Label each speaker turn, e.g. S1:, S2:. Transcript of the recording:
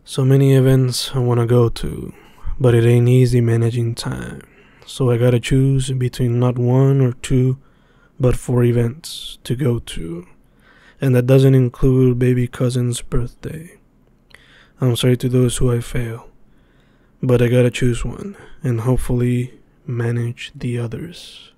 S1: So many events I wanna go to, but it ain't easy managing time. So I gotta choose between not one or two, but four events to go to. And that doesn't include baby cousin's birthday. I'm sorry to those who I fail, but I gotta choose one and hopefully manage the others.